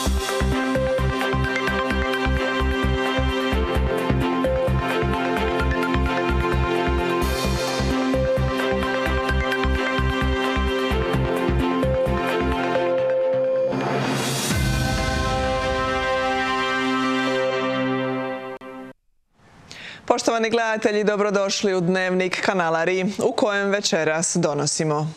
Poštovani gledatelji, dobrodošli u Dnevnik kanala RI, u kojem večeras donosimo.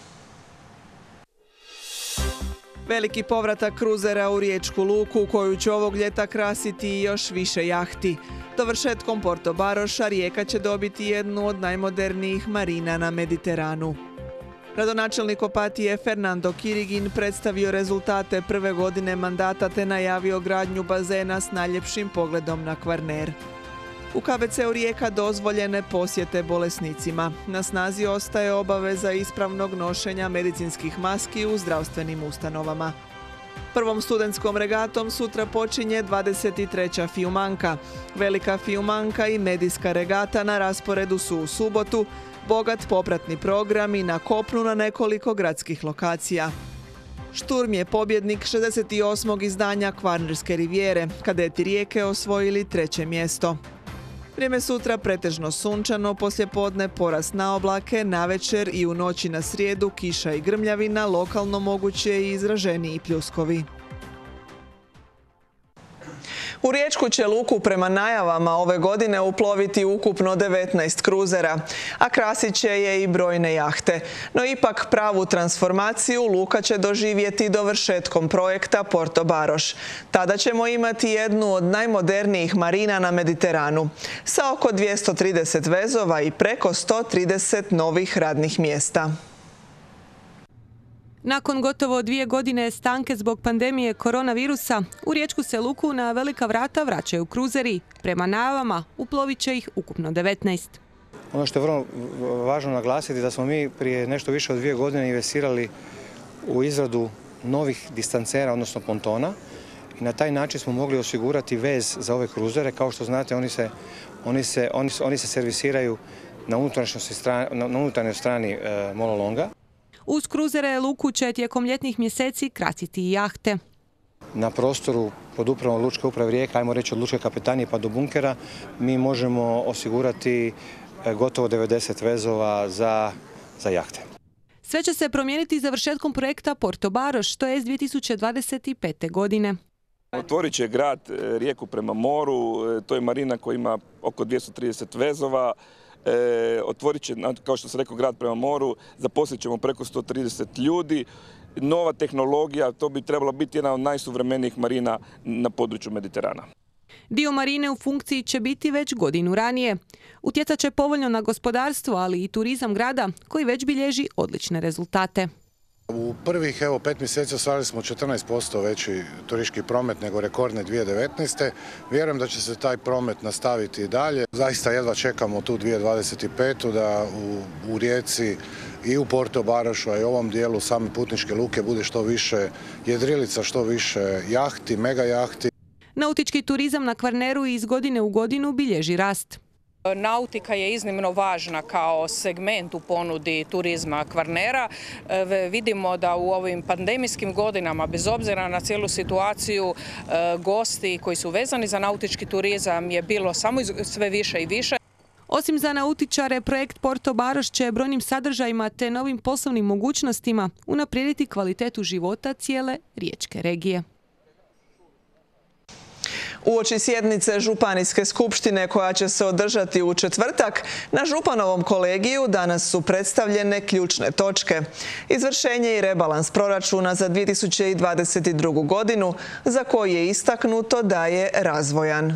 Veliki povratak kruzera u riječku luku, koju će ovog ljeta krasiti i još više jahti. Dovršetkom Porto Baroša Rijeka će dobiti jednu od najmodernijih marina na Mediteranu. Gradonačelnik Opatije Fernando Kirigin predstavio rezultate prve godine mandata te najavio gradnju bazena s najljepšim pogledom na Kvarner. U KBC-u Rijeka dozvoljene posjete bolesnicima. Na snazi ostaje obaveza ispravnog nošenja medicinskih maski u zdravstvenim ustanovama. Prvom studentskom regatom sutra počinje 23. fiumanka. Velika fiumanka i medijska regata na rasporedu su u subotu, bogat popratni program i na kopnu na nekoliko gradskih lokacija. Šturm je pobjednik 68. izdanja Kvarnerske rivijere, kadeti Rijeke osvojili 3. mjesto. Vrijeme sutra pretežno sunčano, poslijepodne porast na oblake, navečer i u noći na srijedu kiša i grmljavina, lokalno moguće i izraženiji pljuskovi. U riječku će luku prema najavama ove godine uploviti ukupno 19 kruzera, a krasit će je i brojne jahte. No ipak pravu transformaciju luka će doživjeti dovršetkom projekta Porto Baroš. Tada ćemo imati jednu od najmodernijih marina na Mediteranu, sa oko 230 vezova i preko 130 novih radnih mjesta. Nakon gotovo 2 godine stanke zbog pandemije koronavirusa, u riječku se luku na velika vrata vraćaju kruzeri. Prema najavama uplovit će ih ukupno 19. Ono što je vrlo važno naglasiti da smo mi prije nešto više od 2 godine investirali u izradu novih distancera, odnosno pontona, i na taj način smo mogli osigurati vez za ove kruzere. Kao što znate, oni se servisiraju na unutarnjoj strani monolonga. Uz kruzere luku će tijekom ljetnih mjeseci krasiti i jahte. Na prostoru pod upravom Lučke uprave Rijeka, ajmo reći od Lučke kapetanije pa do bunkera, mi možemo osigurati gotovo 90 vezova za jahte. Sve će se promijeniti završetkom projekta Porto Baroš, to je 2025. godine. Otvorit će grad Rijeku prema moru, to je marina koja ima oko 230 vezova. Otvorit će, kao što sam rekao, grad prema moru, zaposlit ćemo preko 130 ljudi. Nova tehnologija, to bi trebalo biti jedna od najsuvremenijih marina na području Mediterana. Dio marine u funkciji će biti već godinu ranije. Utjecat će povoljno na gospodarstvo, ali i turizam grada koji već bilježi odlične rezultate. U prvih 5 mjeseci ostvarili smo 14% veći turistički promet nego rekordne 2019. Vjerujem da će se taj promet nastaviti i dalje. Zaista jedva čekamo tu 2025. da u Rijeci i u Porto Barošu, a i u ovom dijelu same putničke luke bude što više jedrilica, što više jahti, mega jahti. Nautički turizam na Kvarneru iz godine u godinu bilježi rast. Nautika je iznimno važna kao segment u ponudi turizma Kvarnera. Vidimo da u ovim pandemijskim godinama, bez obzira na cijelu situaciju, gosti koji su vezani za nautički turizam je bilo samo sve više i više. Osim za nautičare, projekt Porto Baroš će brojnim sadržajima te novim poslovnim mogućnostima unaprijediti kvalitetu života cijele riječke regije. Uoči sjednice Županijske skupštine koja će se održati u četvrtak, na Županovom kolegiju danas su predstavljene ključne točke. Izvršenje i rebalans proračuna za 2022. godinu, za koji je istaknuto da je razvojan.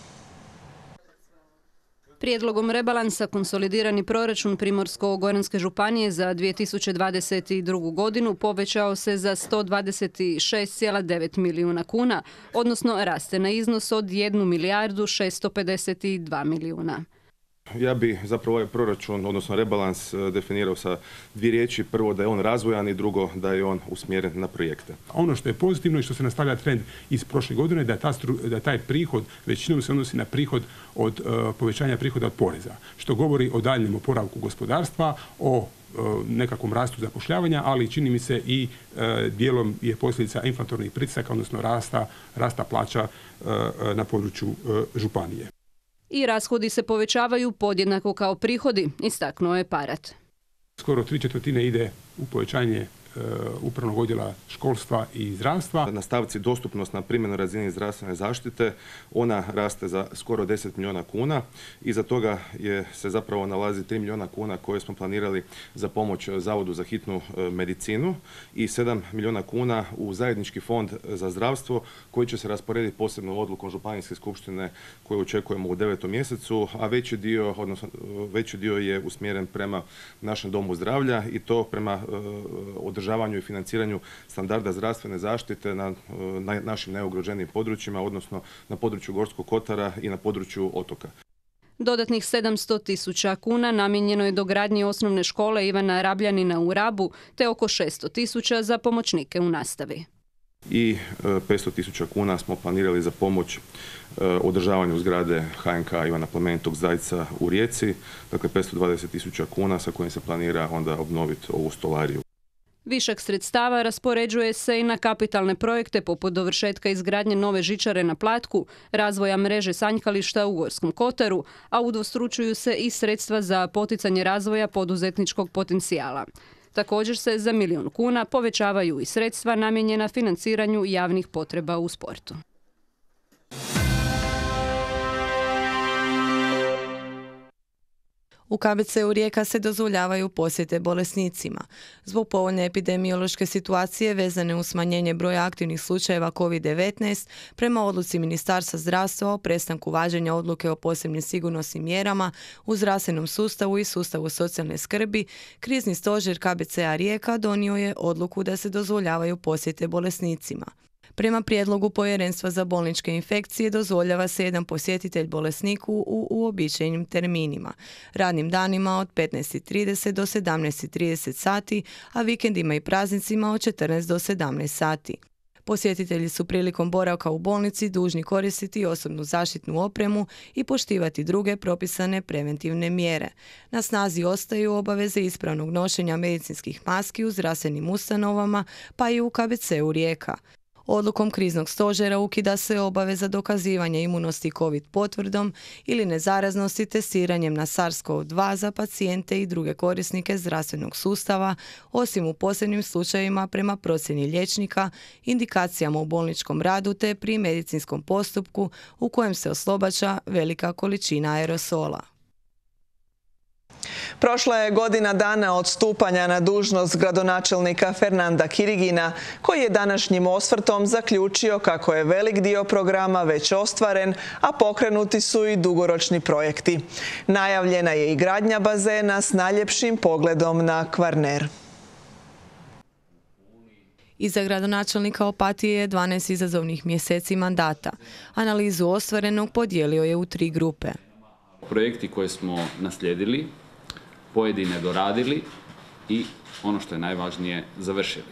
Prijedlogom rebalansa konsolidirani proračun Primorsko-goranske županije za 2022. godinu povećao se za 126,9 milijuna kuna, odnosno raste na iznos od 1 milijardu 652 milijuna. Ja bi zapravo ovaj proračun, odnosno rebalans, definirao sa 2 riječi. Prvo, da je on razvojan i drugo, da je on usmjeren na projekte. Ono što je pozitivno i što se nastavlja trend iz prošle godine, da je taj prihod većinom se odnosi na prihod od povećanja prihoda od poreza, što govori o daljnjem oporavku gospodarstva, o nekakvom rastu zapošljavanja, ali čini mi se i dijelom je posljedica inflatornih pritisaka, odnosno rasta plaća na području županije. I rashodi se povećavaju podjednako kao prihodi, istaknuo je Parat. Skoro 3/4 ide u povećanje upravnog odjela školstva i zdravstva. Na stavci dostupnost na primjenoj razini zdravstvene zaštite, ona raste za skoro 10 milijuna kuna. Iza toga se zapravo nalazi 3 milijuna kuna koje smo planirali za pomoć Zavodu za hitnu medicinu i 7 milijuna kuna u zajednički fond za zdravstvo koji će se rasporediti posebno odlukom Županijske skupštine koju očekujemo u 9. mjesecu, a veći dio je usmjeren prema našem domu zdravlja i to prema održavanju i financiranju standarda zdravstvene zaštite na našim najugroženijim područjima, odnosno na području Gorskog kotara i na području otoka. Dodatnih 700.000 kuna namijenjeno je dogradnji osnovne škole Ivana Rabljanina u Rabu, te oko 600.000 za pomoćnike u nastavi. I 500.000 kuna smo planirali za pomoć održavanju zgrade HNK Ivana Plemenitog Zajca u Rijeci, dakle 520.000 kuna sa kojim se planira onda obnoviti ovu stolariju. Višak sredstava raspoređuje se i na kapitalne projekte poput dovršetka izgradnje nove žičare na Platku, razvoja mreže sanjkališta u Gorskom kotaru, a udvostručuju se i sredstva za poticanje razvoja poduzetničkog potencijala. Također se za 1 milijun kuna povećavaju i sredstva namijenjena financiranju javnih potreba u sportu. U KBC-u Rijeka se dozvoljavaju posjete bolesnicima. Zbog povoljne epidemiološke situacije vezane uz smanjenje broja aktivnih slučajeva COVID-19, prema odluci Ministarstva zdravstva o prestanku važenja odluke o posebnim sigurnosnim mjerama u zdravstvenom sustavu i sustavu socijalne skrbi, krizni stožer KBC-a Rijeka donio je odluku da se dozvoljavaju posjete bolesnicima. Prema prijedlogu Povjerenstva za bolničke infekcije dozvoljava se jedan posjetitelj bolesniku u uobičajenim terminima, radnim danima od 15:30 do 17:30 sati, a vikendima i praznicima od 14 do 17 sati. Posjetitelji su prilikom boravka u bolnici dužni koristiti osobnu zaštitnu opremu i poštivati druge propisane preventivne mjere. Na snazi ostaju obaveze ispravnog nošenja medicinskih maski u zdravstvenim ustanovama, pa i u KBC-u Rijeka. Odlukom kriznog stožera ukida se obaveza dokazivanja imunosti COVID potvrdom ili nezaraznosti testiranjem na SARS-CoV-2 za pacijente i druge korisnike zdravstvenog sustava, osim u posebnim slučajevima prema procjeni liječnika, indikacijama u bolničkom radu te pri medicinskom postupku u kojem se oslobađa velika količina aerosola. Prošla je godina dana od stupanja na dužnost gradonačelnika Fernanda Kirigina, koji je današnjim osvrtom zaključio kako je velik dio programa već ostvaren, a pokrenuti su i dugoročni projekti. Najavljena je i gradnja bazena s najljepšim pogledom na Kvarner. Iza gradonačelnika Opatije je 12 izazovnih mjeseci mandata. Analizu ostvarenog podijelio je u 3 grupe. Projekti koje smo naslijedili, pojedine doradili i ono što je najvažnije završili.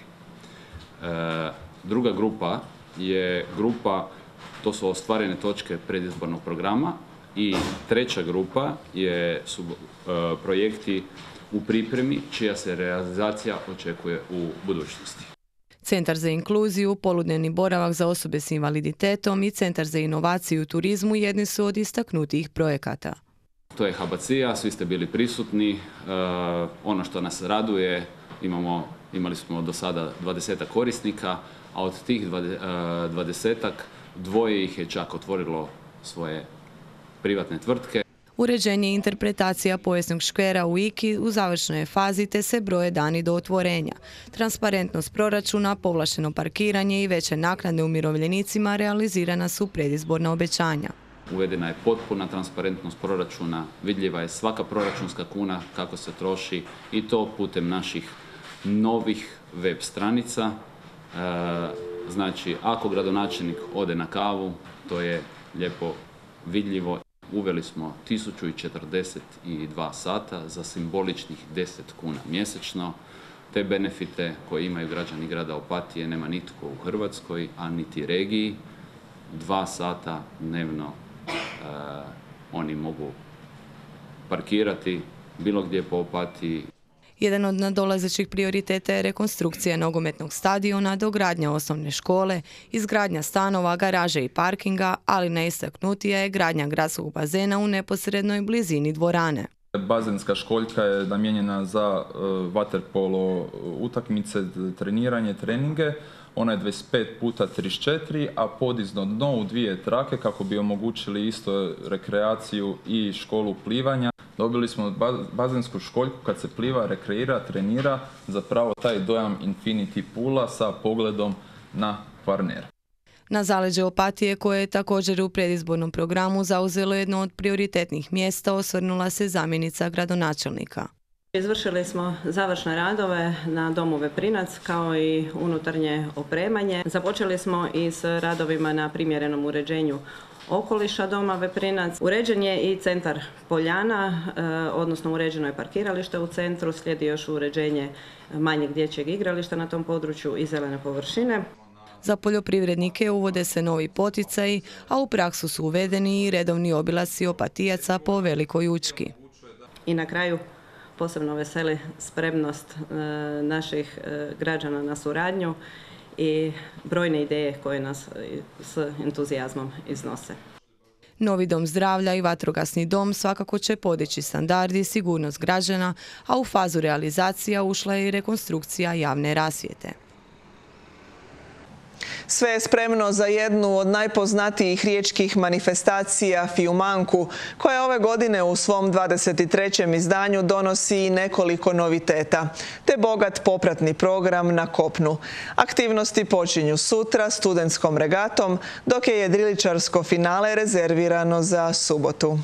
Druga grupa je grupa, to su ostvarene točke predizbornog programa i treća grupa su projekti u pripremi čija se realizacija očekuje u budućnosti. Centar za inkluziju, poludnevni boravak za osobe s invaliditetom i Centar za inovaciju u turizmu jedni su od istaknutijih projekata. To je HBC-a, svi ste bili prisutni. Ono što nas raduje, imali smo do sada 20 korisnika, a od tih 20 dvoje ih je čak otvorilo svoje privatne tvrtke. Uređenje i interpretacija povijesnog škvera u Iki u završnoj je fazi te se broje dani do otvorenja. Transparentnost proračuna, povlašteno parkiranje i veće naknade umirovljenicima realizirana su predizborna obećanja. Uvedena je potpuna transparentnost proračuna, vidljiva je svaka proračunska kuna kako se troši i to putem naših novih web stranica. Znači, ako gradonačelnik ode na kavu, to je lijepo vidljivo. Uveli smo 1042 sata za simboličnih 10 kuna mjesečno. Te benefite koje imaju građani grada Opatije nema nitko u Hrvatskoj, a niti regiji. 2 sata dnevno oni mogu parkirati bilo gdje po Opatiji. Jedan od nadolazećih prioriteta je rekonstrukcija nogometnog stadiona, dogradnja osnovne škole, izgradnja stanova, garaže i parkinga, ali najistaknutija je gradnja gradskog bazena u neposrednoj blizini dvorane. Bazenska školjka je namijenjena za vaterpolo utakmice, treniranje, treninge. Ona je 25 puta 34, a podizno dno u 2 trake kako bi omogućili isto rekreaciju i školu plivanja. Dobili smo bazensku školjku kad se pliva, rekreira, trenira, zapravo taj dojam infinity poola sa pogledom na Kvarner. Na zaleđe Opatije, koje je također u predizbornom programu zauzelo jedno od prioritetnih mjesta, osvrnula se zamjenica gradonačelnika. Izvršili smo završne radove na domu Veprinac kao i unutarnje opremanje. Započeli smo i s radovima na primjerenom uređenju okoliša doma Veprinac. Uređen je i centar Poljana, odnosno uređeno je parkiralište u centru, slijedi još uređenje manjeg dječjeg igrališta na tom području i zelene površine. Za poljoprivrednike uvode se novi poticaji, a u praksu su uvedeni i redovni obilasci Opatijaca po Velikoj Učki. I na kraju posebno veseli spremnost naših građana na suradnju i brojne ideje koje nas s entuzijazmom iznose. Novi dom zdravlja i vatrogasni dom svakako će podići standardi i sigurnost građana, a u fazu realizacija ušla je i rekonstrukcija javne rasvjete. Sve je spremno za jednu od najpoznatijih riječkih manifestacija Fiumanku, koja ove godine u svom 23. izdanju donosi nekoliko noviteta, te bogat popratni program na kopnu. Aktivnosti počinju sutra studentskom regatom, dok je jedriličarsko finale rezervirano za subotu.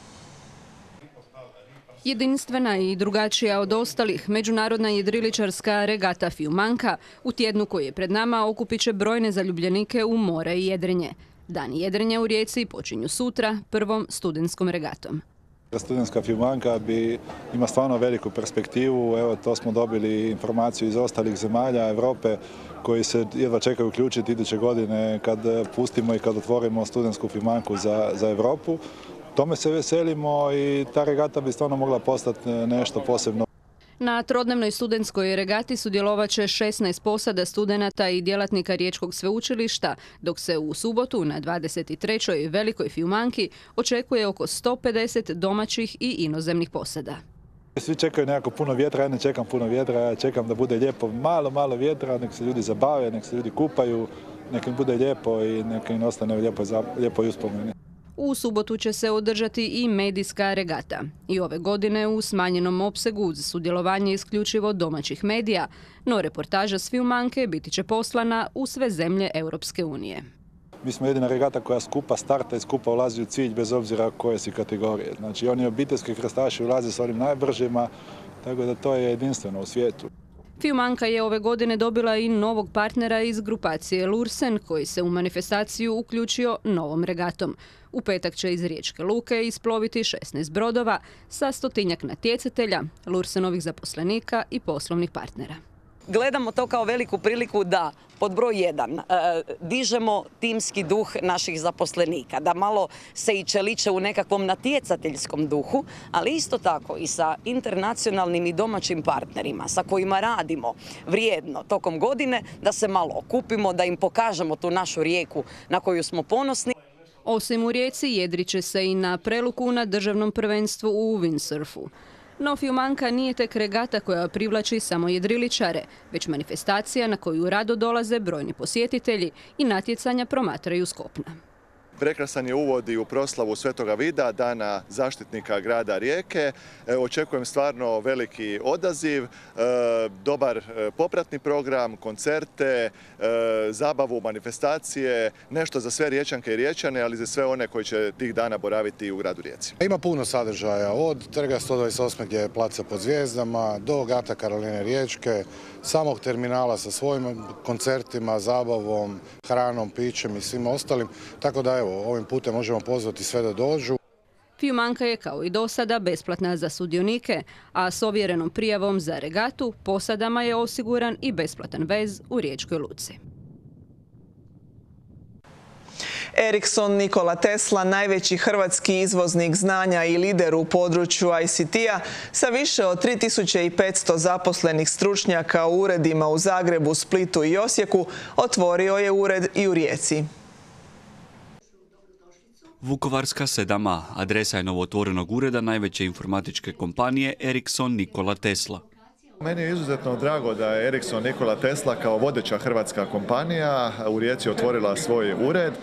Jedinstvena i drugačija od ostalih međunarodna jedriličarska regata Fiumanka u tjednu koji je pred nama okupit će brojne zaljubljenike u more i jedrenje. Dani jedrenja u Rijeci počinju sutra prvom studentskom regatom. Studentska Fiumanka ima stvarno veliku perspektivu. Evo, to smo dobili informaciju iz ostalih zemalja Europe koji se jedva čekaju uključiti iduće godine kad pustimo i kad otvorimo studentsku Fiumanku za Europu. Tome se veselimo i ta regata bi stvarno mogla postati nešto posebno. Na trodnevnoj studentskoj regati sudjelovat će 16 posada studenata i djelatnika Riječkog sveučilišta, dok se u subotu na 23. Velikoj Fiumanki očekuje oko 150 domaćih i inozemnih posada. Svi čekaju nekako puno vjetra, ja ne čekam puno vjetra, ja čekam da bude lijepo, malo vjetra, nek se ljudi zabave, nek se ljudi kupaju, nek im bude lijepo i nek im ostane lijepo i uspomeni. U subotu će se održati i medijska regata. I ove godine u smanjenom opsegu uz sudjelovanje isključivo domaćih medija, no reportaža s Fiumanke biti će poslana u sve zemlje Europske unije. Mi smo jedina regata koja skupa starta i skupa ulazi u cilj bez obzira koje si kategorije. Znači oni obiteljski krstaši ulaze s onim najbržima, tako da to je jedinstveno u svijetu. Fiumanka je ove godine dobila i novog partnera iz grupacije Lursen, koji se u manifestaciju uključio novom regatom. U petak će iz Riječke luke isploviti 16 brodova sa 100-tinjak natjecatelja, Lursenovih zaposlenika i poslovnih partnera. Gledamo to kao veliku priliku da, pod broj 1, dižemo timski duh naših zaposlenika, da malo se i čeliče u nekakvom natjecateljskom duhu, ali isto tako i sa internacionalnim i domaćim partnerima sa kojima radimo vrijedno tokom godine, da se malo okupimo, da im pokažemo tu našu Rijeku na koju smo ponosni. Osim u Rijeci, jedrit će se i na Preluku na državnom prvenstvu u windsurfu. No Fiumanka nije tek regata koja privlači samo jedriličare, već manifestacija na koju rado dolaze brojni posjetitelji i natjecanja promatraju s kopna. Prekrasan je uvod i u proslavu Svetoga Vida, dana zaštitnika grada Rijeke. Očekujem stvarno veliki odaziv, dobar popratni program, koncerte, zabavu, manifestacije, nešto za sve Riječanke i Riječane, ali za sve one koji će tih dana boraviti u gradu Rijeci. Ima puno sadržaja, od Trga 128 gdje je placa pod zvijezdama, do Gata Karoline Riječke, samog terminala sa svojim koncertima, zabavom, hranom, pićem i svim ostalim. Tako da evo, ovim putem možemo pozvati sve da dođu. Fiumanka je kao i do sada besplatna za sudionike, a s ovjerenom prijavom za regatu posadama je osiguran i besplatan vez u Riječkoj luci. Ericsson Nikola Tesla, najveći hrvatski izvoznik znanja i lider u području ICT-a, sa više od 3500 zaposlenih stručnjaka u uredima u Zagrebu, Splitu i Osijeku, otvorio je ured i u Rijeci. Vukovarska 7A, adresa je novootvorenog ureda najveće informatičke kompanije Ericsson Nikola Tesla. Meni je izuzetno drago da je Ericsson Nikola Tesla kao vodeća hrvatska kompanija u Rijeci otvorila svoj ured.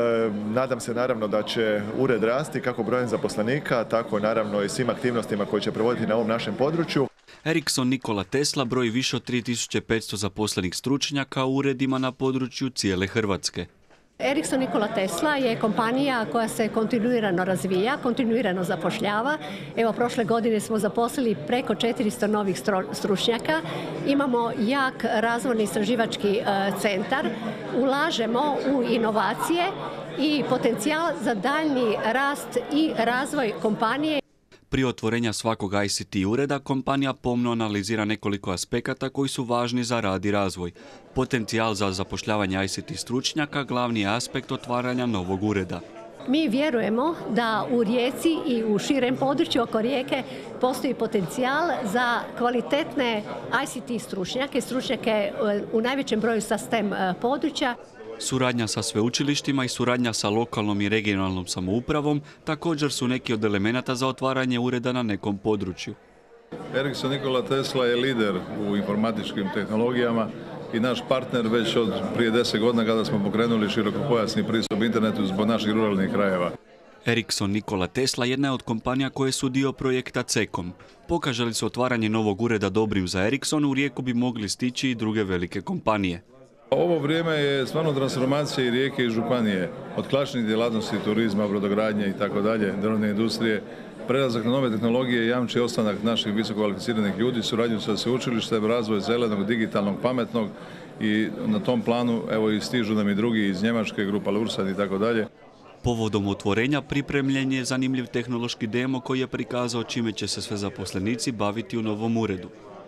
Nadam se naravno da će ured rasti kako brojem zaposlenika, tako naravno i svim aktivnostima koje će provoditi na ovom našem području. Ericsson Nikola Tesla broji više od 3500 zaposlenih stručnjaka u uredima na području cijele Hrvatske. Ericsson Nikola Tesla je kompanija koja se kontinuirano razvija, kontinuirano zapošljava. Evo, prošle godine smo zaposlili preko 400 novih stručnjaka. Imamo jak razvojni istraživački centar. Ulažemo u inovacije i potencijal za daljnji rast i razvoj kompanije. Prije otvorenja svakog ICT ureda, kompanija pomno analizira nekoliko aspekata koji su važni za rad i razvoj. Potencijal za zapošljavanje ICT stručnjaka glavni je aspekt otvaranja novog ureda. Mi vjerujemo da u Rijeci i u širem području oko Rijeke postoji potencijal za kvalitetne ICT stručnjake u najvećem broju sa STEM područja. Suradnja sa sveučilištima i suradnja sa lokalnom i regionalnom samoupravom također su neki od elemenata za otvaranje ureda na nekom području. Ericsson Nikola Tesla je lider u informatičkim tehnologijama i naš partner već od prije 10 godina kada smo pokrenuli širokopojasni pristup internetu zbog naših ruralnih krajeva. Ericsson Nikola Tesla jedna je od kompanija koje su dio projekta CECOM. Pokaže li se otvaranje novog ureda dobrim za Ericsson, u Rijeku bi mogli stići i druge velike kompanije. Ovo vrijeme je stvarno transformacija i Rijeke i županije, od klasičnih djelatnosti turizma, brodogradnje i tako dalje, drvne industrije. Prelazak na nove tehnologije jamči ostanak naših visoko kvalificiranih ljudi, suradnju sa sveučilištem, razvoj zelenog, digitalnog, pametnog i na tom planu evo i stižu nam i drugi iz Njemačke, grupa Lursan i tako dalje. Povodom otvorenja pripremljen je zanimljiv tehnološki demo koji je prikazao čime će se sve zaposlenici baviti u novom uredu.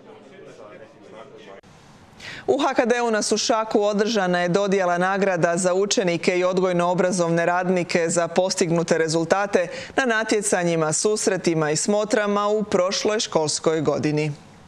U HKD-u na Sušaku održana je dodjela nagrada za učenike i odgojno-obrazovne radnike za postignute rezultate na natjecanjima, susretima i smotrama u prošloj školskoj godini.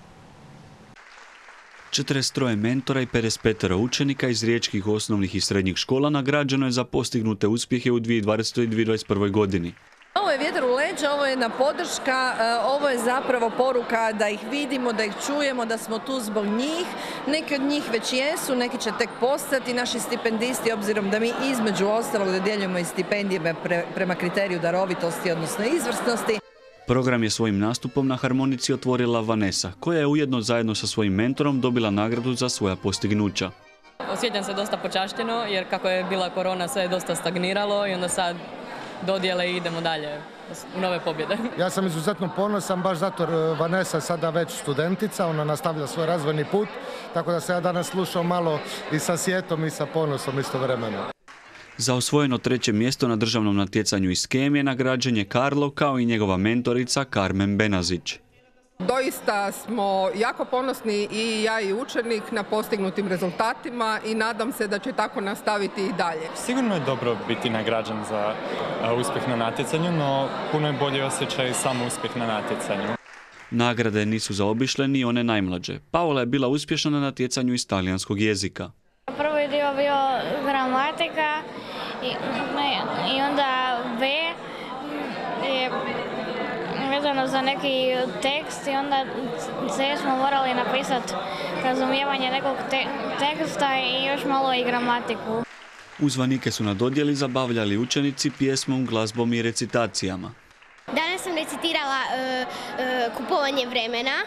43 mentora i 55 učenika iz riječkih osnovnih i srednjih škola nagrađeno je za postignute uspjehe u 2020. i 2021. godini. Ovo je vjetar u leđa, ovo je jedna podrška, ovo je zapravo poruka da ih vidimo, da ih čujemo, da smo tu zbog njih. Neki od njih već jesu, neki će tek postati naši stipendisti, obzirom da mi između ostalog dodjeljujemo i stipendije prema kriteriju darovitosti, odnosno izvrsnosti. Program je svojim nastupom na harmonici otvorila Vanessa, koja je ujedno zajedno sa svojim mentorom dobila nagradu za svoja postignuća. Osjećam se dosta počašćeno jer kako je bila korona sve je dosta stagniralo i onda sad dodjele i idemo dalje u nove pobjede. Ja sam izuzetno ponosan baš zato Vanessa sada već studentica, ona nastavlja svoj razvojni put, tako da se ja danas slušam malo i sa sjetom i sa ponosom istovremeno. Za osvojeno 3. mjesto na državnom natjecanju iz kemije nagrađen je Karlo kao i njegova mentorica Karmen Benazić. Doista smo jako ponosni i ja i učenik na postignutim rezultatima i nadam se da će tako nastaviti i dalje. Sigurno je dobro biti nagrađen za uspjeh na natjecanju, no puno je bolji osjećaj samo uspjeh na natjecanju. Nagrade nisu zaobišle ni one najmlađe. Paola je bila uspješna na natjecanju iz talijanskog jezika. Prvi dio bio gramatika i onda B je vezano za neki tekst i onda C smo morali napisati razumijevanje nekog teksta i još malo i gramatiku. Uzvanike su na dodjeli zabavljali učenici pjesmom, glazbom i recitacijama. Danas sam recitirala kupovanje vremena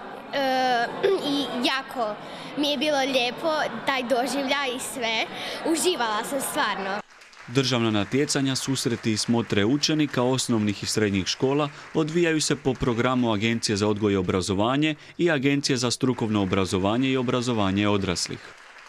i jako mi je bilo lijepo, taj doživljaj i sve. Uživala sam stvarno. Državna natjecanja, susreti i smotre učenika osnovnih i srednjih škola odvijaju se po programu Agencije za odgoj i obrazovanje i Agencije za strukovno obrazovanje i obrazovanje odraslih.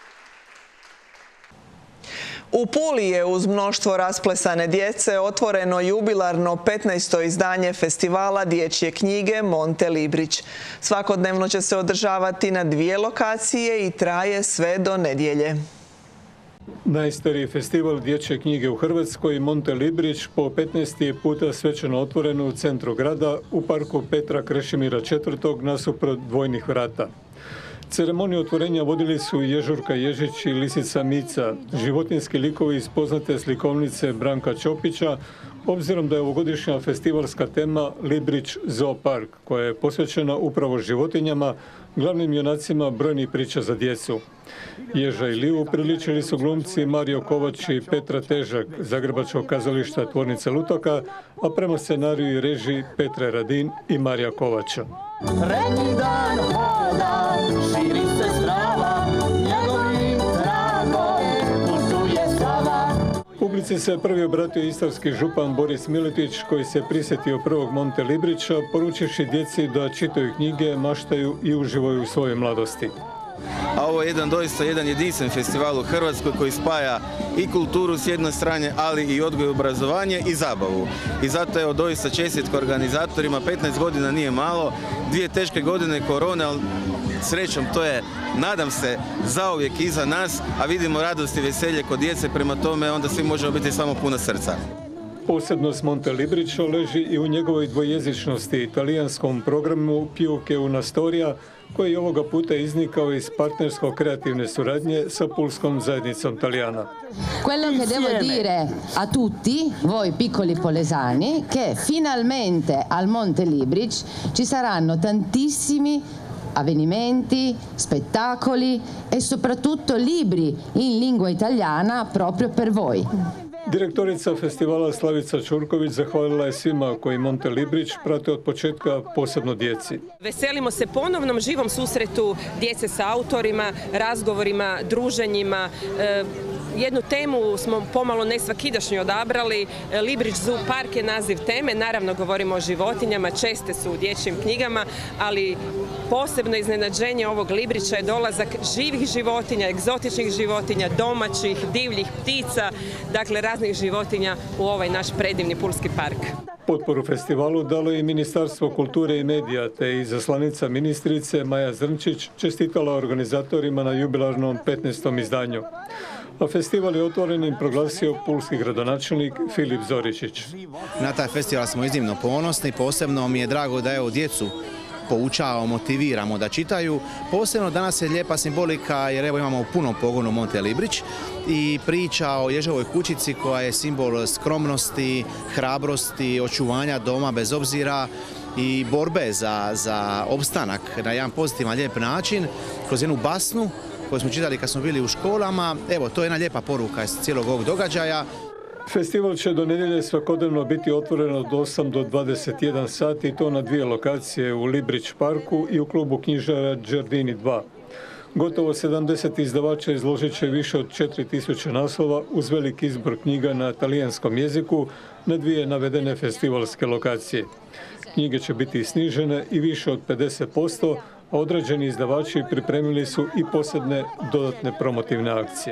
U Puli je uz mnoštvo rasplesane djece otvoreno jubilarno 15. izdanje festivala dječje knjige Monte Librić. Svakodnevno će se održavati na 2 lokacije i traje sve do nedjelje. Najstariji festival dječje knjige u Hrvatskoj, Monte Librić, po 15. je puta svečano otvoren u centru grada u parku Petra Krešimira IV. Nasuprot Dvojnih vrata. Ceremoniju otvorenja vodili su Ježurka Ježić i Lisica Mica, životinjski likovi iz poznate slikovnice Branka Ćopića, obzirom da je ovogodišnja festivalska tema Librić Zoopark, koja je posvećena upravo životinjama, glavnim junacima brojnih priča za djecu. Ježa i Livu priličili su glumci Mario Kovač i Petra Težak, zagrebačkog kazališta Tvornice Lutoka, a prema scenariju i režiji Petre Radin i Marija Kovača. Redni dan hoda, širi se strava, njegovim tragom putuje Sava. Publici se prvi obratio istarski župan Boris Miletić, koji se prisjetio prvog Monte Librića, poručivši djeci da čitaju knjige, maštaju i uživaju u svojoj mladosti. A ovo je doista jedan jedinstven festival u Hrvatskoj koji spaja i kulturu s jedne strane, ali i odgoj i obrazovanje i zabavu. I zato je doista čestitke organizatorima, 15 godina nije malo, 2 teške godine korone, ali srećom to je, nadam se, zauvijek iza nas, a vidimo radost i veselje kod djece, prema tome onda svi možemo biti samo puna srca. Posebnost Monte Librića leži i u njegovoj dvojezičnosti, italijanskom programu Più che una storia, koji je ovoga puta iznikao iz partnersko-kreativne suradnje sa pulskom zajednicom Talijana. Quello che devo dire a tutti, voi piccoli polesani, che finalmente al Monte Librić ci saranno tantissimi avvenimenti, spettacoli e soprattutto libri in lingua italiana proprio per voi. Direktorica festivala Slavica Čurković zahvalila je svima koji Monte Librić prate od početka, posebno djeci. Veselimo se ponovnom živom susretu djece sa autorima, razgovorima, druženjima. Jednu temu smo pomalo nesvakidašnju odabrali. Librić Zoo Park je naziv teme. Naravno govorimo o životinjama, česte su u dječjim knjigama, ali posebno iznenađenje ovog Librića je dolazak živih životinja, egzotičnih životinja, domaćih, divljih ptica, dakle raznih životinja u ovaj naš predivni pulski park. Potporu festivalu dalo je i Ministarstvo kulture i medija, te izaslanica ministrice Maja Zrnčić čestitala organizatorima na jubilarnom 15. izdanju. A festival je otvorenim proglasio pulski gradonačelnik Filip Zoričić. Na taj festival smo iznimno ponosni, posebno mi je drago da evo djecu poučavamo, motiviramo da čitaju. Posebno danas je lijepa simbolika jer evo imamo u punom pogonu Monte Librić i priča o ježevoj kućici koja je simbol skromnosti, hrabrosti, očuvanja doma bez obzira i borbe za opstanak na jedan pozitivan, lijep način kroz jednu basnu koju smo čitali kad smo bili u školama. Evo, to je jedna lijepa poruka iz cijelog ovog događaja. Festival će do nedjelje svakodnevno biti otvoren od 8 do 21 sati i to na 2 lokacije u Librić parku i u klubu knjižara Giardini 2. Gotovo 70 izdavača izložit će više od 4000 naslova uz velik izbor knjiga na talijanskom jeziku na 2 navedene festivalske lokacije. Knjige će biti snižene i više od 50%, a određeni izdavači pripremili su i posebne dodatne promotivne akcije.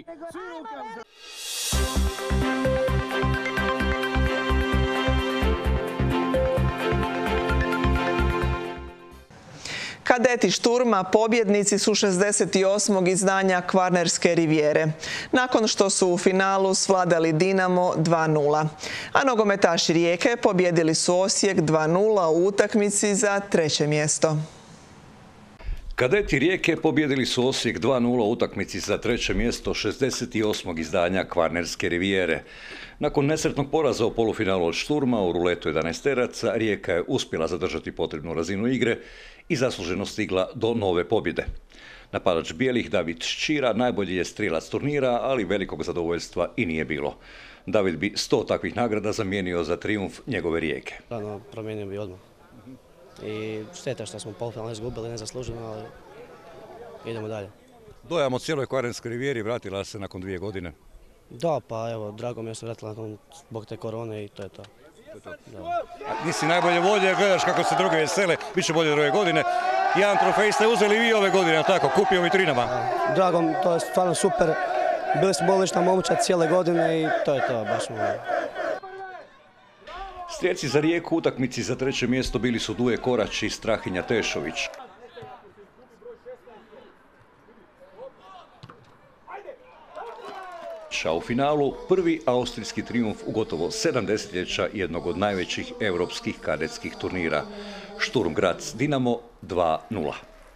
Kadeti Šturma pobjednici su 68. izdanja Kvarnerske rivijere, nakon što su u finalu svladali Dinamo 2:0. A nogometaši Rijeke pobjedili su Osijek 2:0 u utakmici za 3. mjesto. Kadeti Rijeke pobjedili su Osijek 2:0 u utakmici za 3. mjesto 68. izdanja Kvarnerske rivijere. Nakon nesretnog poraza u polufinalu od Šturma u ruletu 11-teraca, Rijeka je uspjela zadržati potrebnu razinu igre i zasluženo stigla do nove pobjede. Napadač bijelih David Ščira najbolji je strijelac turnira, ali velikog zadovoljstva i nije bilo. David bi 100 takvih nagrada zamijenio za trijumf njegove Rijeke. Promijenio bi odmah. I šteta što smo polufinale izgubili, nezasluženo, ali idemo dalje. Dojam o cijeloj Kvarnerskoj rivijeri vratila se nakon 2 godine. Da, pa evo, drago mi je se vratila zbog te korone i to je to. Nisi najbolje volje, gledaš kako se druge vesele, bit će bolje druge godine. Jedan trofej ste uzeli vi ove godine, tako, kupio vitrinama. Drago, to je stvarno super. Bili smo odlična momčad cijele godine i to je to, baš mu. Strijelci za Rijeku u utakmici za 3. mjesto bili su Duje Korać i Strahinja Tešović. Librić, a u finalu prvi austrijski trijumf u gotovo 7 desetljeća jednog od najvećih europskih kadetskih turnira. Sturm Graz Dinamo 2:0.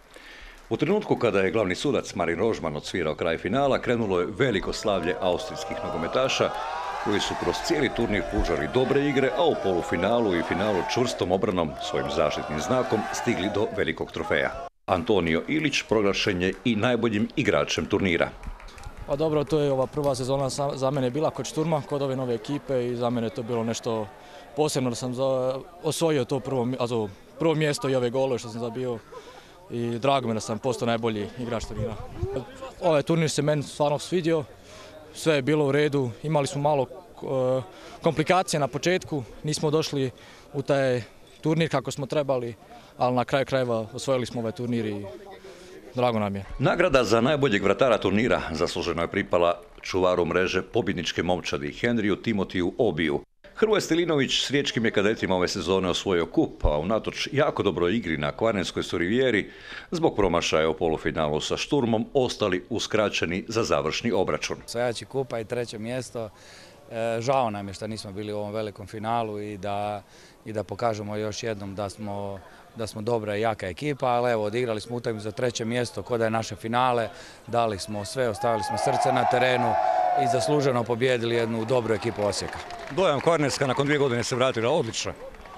U trenutku kada je glavni sudac Marin Rožman odsvirao kraj finala, krenulo je veliko slavlje austrijskih nogometaša koji su kroz cijeli turnir pružali dobre igre, a u polufinalu i finalu čvrstom obranom, svojim zaštitnim znakom, stigli do velikog trofeja. Antonio Ilić proglašen je i najboljim igračem turnira. Pa dobro, to je ova prva sezona za mene bila kod Šturma, kod ove nove ekipe i za mene je to bilo nešto posebno da sam osvojio to prvo mjesto i ove golove što sam zabio i drago mi da sam postao najbolji igrač turnira. Ovaj turnir se meni stvarno svidio, sve je bilo u redu, imali smo malo komplikacije na početku, nismo došli u taj turnir kako smo trebali, ali na kraju krajeva osvojili smo ovaj turnir i drago nam je. Nagrada za najboljeg vratara turnira zasluženo je pripala čuvaru mreže pobjedničke momčadi Henriju Timotiju Obiju. Hrvoje Stilinović s riječkim je kadetima ove sezone osvojio kup, a unatoč jako dobroj igri na Kvarnerskoj su rivijeri, zbog promašaja u polufinalu sa Šturmom, ostali uskraćeni za završni obračun. Osvajači kupa i 3. mjesto. Žao nam je što nismo bili u ovom velikom finalu i da pokažemo još jednom da smo dobra i jaka ekipa, ali evo, odigrali smo utakmicu za 3. mjesto, ko da je naše finale, dali smo sve, ostavili smo srce na terenu i zasluženo pobijedili jednu dobru ekipu Osijeka. Dojam Kvarnerska nakon 2 godine se vratila odlično.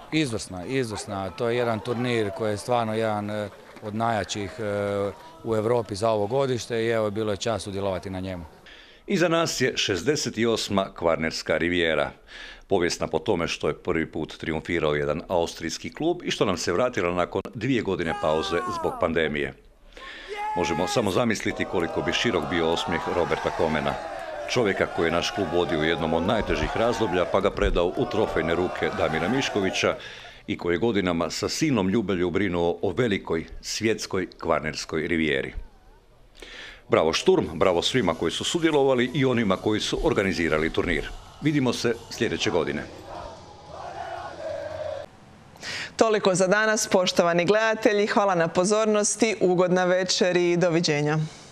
Izvrsna. To je jedan turnir koji je stvarno jedan od najjačih u Europi za ovo godište i evo, bilo je čast sudjelovati na njemu. Iza nas je 68. Kvarnerska rivijera. Povijesna po tome što je prvi put triumfirao jedan austrijski klub i što nam se vratila nakon 2 godine pauze zbog pandemije. Možemo samo zamisliti koliko bi širok bio osmijeh Roberta Komena, čovjeka koji je naš klub vodio u jednom od najtežih razdoblja pa ga predao u trofejne ruke Damira Miškovića i koji je godinama sa silnom ljubavlju brinuo o velikoj svjetskoj Kvarnerskoj rivijeri. Bravo Šturm, bravo svima koji su sudjelovali i onima koji su organizirali turnir. Vidimo se sljedeće godine. Toliko za danas, poštovani gledatelji. Hvala na pozornosti, ugodna večer i doviđenja.